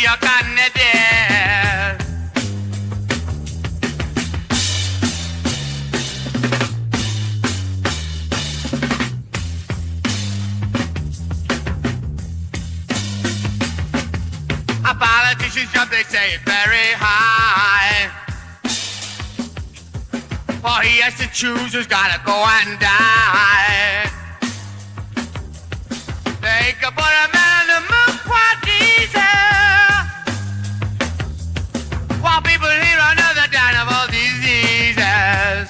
your candidate. A politician's job, they say, is very high. For he has to choose who's gotta go and die. They can put a man on the moon quite easy, while people here on other dying of all diseases.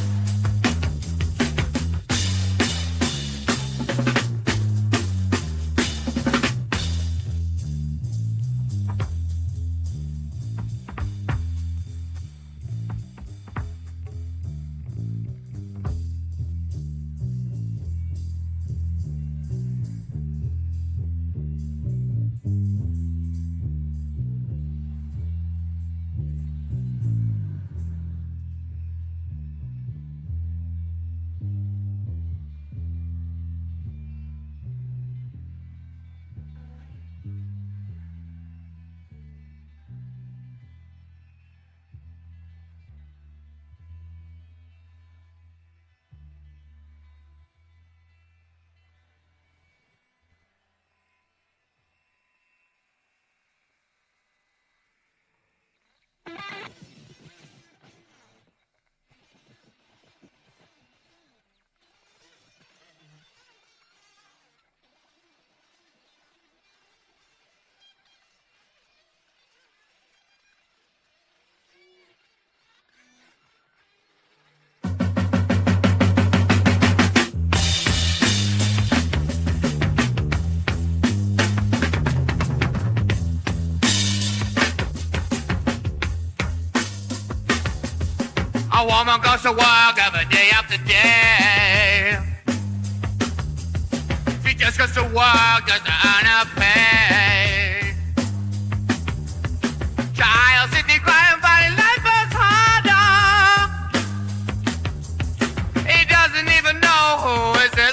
A woman goes to work every day after day. She just goes to work just to earn her pay. Child sitting crying, finding life is harder. He doesn't even know who is